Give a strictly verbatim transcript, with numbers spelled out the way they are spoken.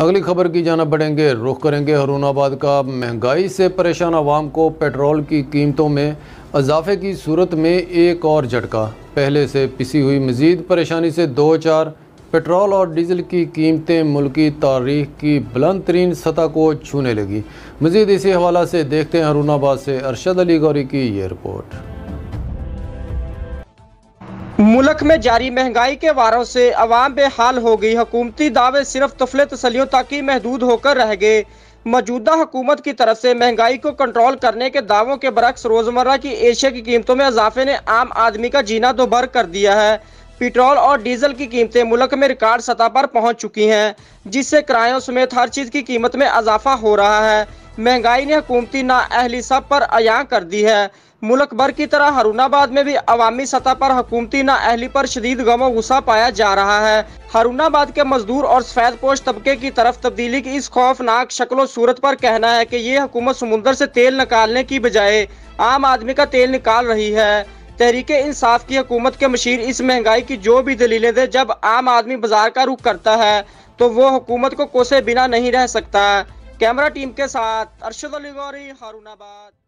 अगली खबर की जाना बढ़ेंगे, रुख करेंगे हरूनाबाद का। महंगाई से परेशान आवाम को पेट्रोल की कीमतों में इजाफे की सूरत में एक और झटका। पहले से पिसी हुई मज़ीद परेशानी से दो चार पेट्रोल और डीजल की कीमतें मुल्की तारीख की बुलंद तरीन सतह को छूने लगी। मज़ीद इसी हवाला से देखते हैं हरूनाबाद से अरशद अली गौरी की ये रिपोर्ट। मुल्क में जारी महंगाई के वारों से अवाम बेहाल हो गई। हुकूमती दावे सिर्फ तफले तसलियों तक ही महदूद होकर रह गए। मौजूदा हुकूमत की तरफ से महंगाई को कंट्रोल करने के दावों के बरक्स रोजमर्रा की एशिया की कीमतों में इजाफे ने आम आदमी का जीना दोभर कर दिया है। पेट्रोल और डीजल की कीमतें मुल्क में रिकॉर्ड सतह पर पहुंच चुकी हैं, जिससे किरायों समेत हर चीज की कीमत में इजाफा हो रहा है। महंगाई ने हुकूमती नाअहली सब पर अयां कर दी है। मुल्क भर की तरह हरूनाबाद में भी अवामी सतह पर हुकूमती नाअहली पर शदीद गम और गुस्सा पाया जा रहा है। हरूनाबाद के मजदूर और सफेद पोश तबके की तरफ तब्दीली की इस खौफनाक शक्ल सूरत पर कहना है कि ये हुकूमत समुंदर से तेल निकालने की बजाय आम आदमी का तेल निकाल रही है। तहरीके इंसाफ की हुकूमत के मशीर इस महंगाई की जो भी दलीलें दे, जब आम आदमी बाजार का रुख करता है तो वो हुकूमत को कोसे बिना नहीं रह सकता। कैमरा टीम के साथ अरशद अली गौरी, हरूनाबाद।